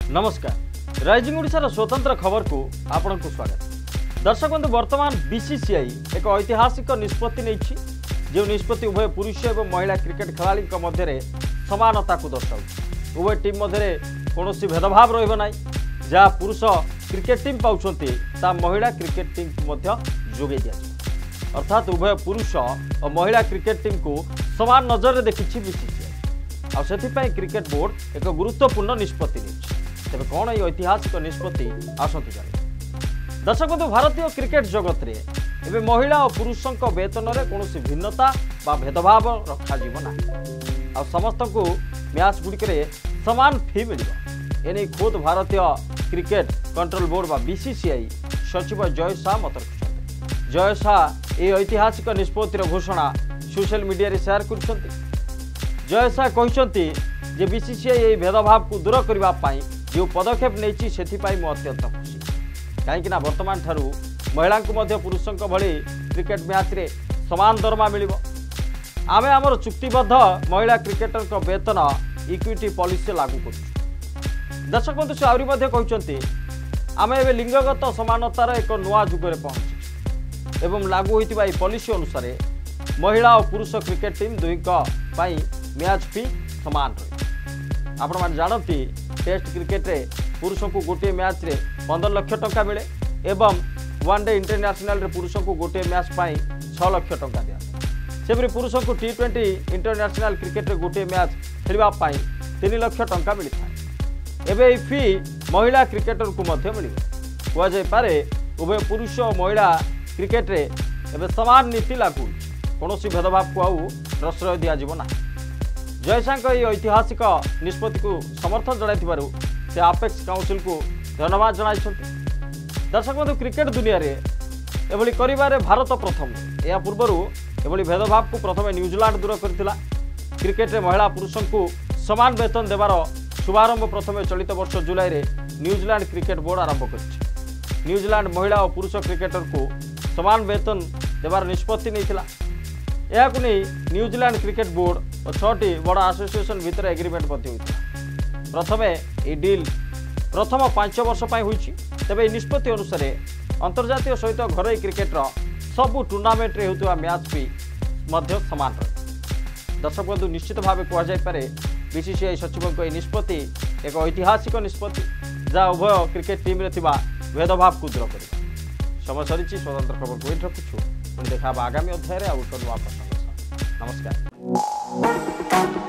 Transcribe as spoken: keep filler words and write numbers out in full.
नमस्कार राइजिंग ओडिशार स्वतंत्र खबर को आपण को स्वागत। दर्शक बंधु वर्तमान बीसीसीआई एक ऐतिहासिक निष्पत्ति नहीं जो निष्पत्ति उभय पुरुष और महिला क्रिकेट खिलाड़ी मध्य समानता को दर्शाऊ। उभय टीम मध्य कौन भेदभाव रहा जहाँ पुरुष क्रिकेट टीम पाँच महिला क्रिकेट टीम को जोगे दि अर्थात उभय पुरुष और महिला क्रिकेट टीम को समान नजर देखी बीसीसीआई आउ क्रिकेट बोर्ड एक गुरुत्वपूर्ण निष्पत्ति नहीं। तेरे कौन ये ऐतिहासिक निष्पत्ति आसतु जाने। दर्शक बंधु भारतीय क्रिकेट जगत रे एबे महिला और पुरुषों वेतन में कौन भिन्नता बा भेदभाव रखा ना आ समस्त को मैच गुड़िक सामान फी मिल एने खुद भारतीय क्रिकेट कंट्रोल बोर्ड बा बीसीसीआई सचिव जय शाह मत रखुंट। जय शाह ये ऐतिहासिक निष्पत्तिर घोषणा सोशल मीडिया रे शेयर कर। जय शाह कहते जे बीसीसीआई ये भेदभाव को दूर करने जो पदक्षेप नहीं से अत्यंत खुशी कहीं वर्तमान ठारू महिला को पुरुषों भली क्रिकेट मैच रे समान दरमा मिल आमे आमर चुक्तिबद्ध महिला क्रिकेटर वेतन इक्विटी पॉलिसी लागू कर। दर्शक बंधु से आहरी कहते आम ए लिंगगत समानतार एक नुआ जुगरे पहुंची एवं लागू होता पॉलिसी अनुसार महिला और पुरुष क्रिकेट टीम दुई मैच फी समान रही। आपण मैंने जानती टेस्ट क्रिकेट रे पुरुषों को गोटे मैच रे पंद्रह लाख टंका मिले एवं वनडे इंटरनेशनल रे पुरुषों को गोटे मैच पाई छह लाख टंका दिया सेपरी पुरुषों को टी ट्वेंटी इंटरनेशनल क्रिकेट रे गोटे मैच खेलवा पाई तीन लाख टंका मिलता है। एबे फी महिला क्रिकेटर को मध्य मिलिबो कुआ जाय पारे उभय पुरुष और महिला क्रिकेट रे एबे समान नीति लागू कोनोसी भेदभाव को आउ प्रश्रय दिया जीवो ना। जय शाह ये ऐतिहासिक निष्पत्ति को समर्थन जनाई से आपेक्स काउंसिल को धन्यवाद जनाई। दर्शक बंधु क्रिकेट दुनिया रे एभली करिबारे भारत प्रथम या पूर्वर एभली भेदभाव को प्रथम न्यूजीलैंड दूर करथिला। क्रिकेट रे महिला पुरुषों को समान वेतन देवार शुभारंभ प्रथम चलित वर्ष जुलाई रे न्यूजीलैंड क्रिकेट बोर्ड आरंभ कर। न्यूजीलैंड महिला और पुरुष क्रिकेटर को समान वेतन देवार निष्पत्ति नहीं यह न्यूजीलैंड क्रिकेट बोर्ड और छटी बड़ एसोसिएशन भितर एग्रीमेंट प्रथम ये डील प्रथम पांच वर्ष होती तेज निष्पत्ति अनुसार अंतर्जातीय सहित घरोई क्रिकेटर सबू टूर्नामेंट रे होता मैच भी सामान रहे। दर्शक बंधु निश्चित भाव कहुपे बीसीसीआई सचिव निष्पत्ति एक ऐतिहासिक निष्पत्ति जहाँ उभय क्रिकेट टीम रे थिबा भेदभाव को दूर कर। समय सरी स्वतंत्र खबर को रखुछु देखा आगामी अध्याय नवा प्रसंग। नमस्कार।